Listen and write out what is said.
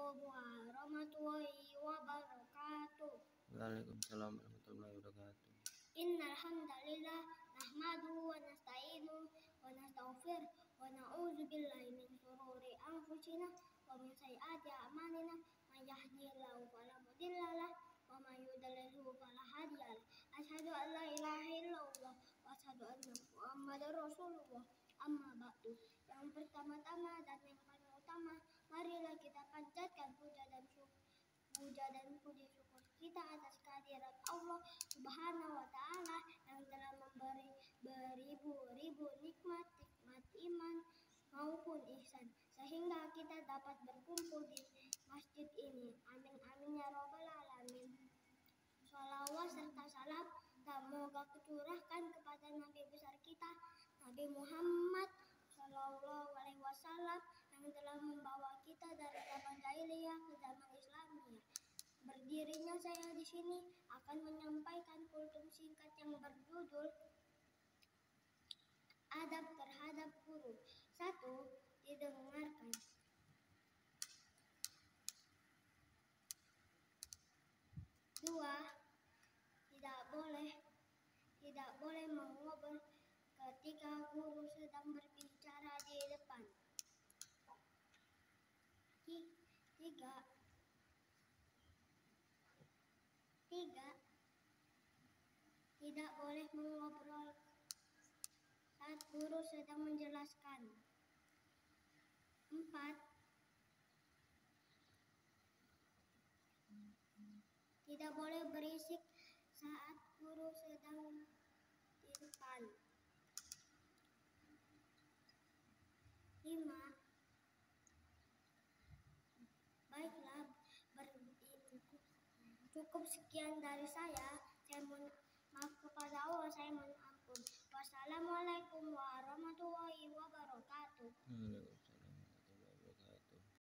warahmatullahi wabarakatuh. Waalaikumsalam warahmatullahi wabarakatuh. Innal hamdalillah nahmaduhu wa nasta'inuhu wa nastaghfiruh wa na'udzu billahi min shururi anfusina wa min sayyiati a'malina. May yahdihillahu fala mudilla lahu wa may yudlilhu fala hadiya lahu. Asyhadu an la ilaha illallah wa asyhadu anna Muhammadar Rasulullah. Amma ba'du. Yang pertama-tama dan yang paling utama, marilah kita panjatkan puja dan puji syukur kita atas kehadirat Allah Subhanahu wa Ta'ala yang telah memberi beribu-ribu nikmat iman maupun ihsan sehingga kita dapat berkumpul di masjid ini. Amin amin ya robbal alamin. Shalawat serta salam semoga tercurahkan kepada Nabi besar kita Nabi Muhammad Sallallahu Alaihi Wasallam yang telah membawa kita dari zaman jahiliyah ke zaman Islamiyah. Berdirinya saya di sini akan menyampaikan kultum singkat yang berjudul Adab terhadap guru. 1. Didengarkan. 2. Tidak boleh mengobrol ketika guru sedang berbicara di depan. 3. Tidak boleh mengobrol saat guru sedang menjelaskan. 4. Tidak boleh berisik saat guru sedang di depan. 5. Baiklah, cukup sekian dari saya. Saya mohon maaf kepada Allah, saya mohon ampun. Wassalamualaikum warahmatullahi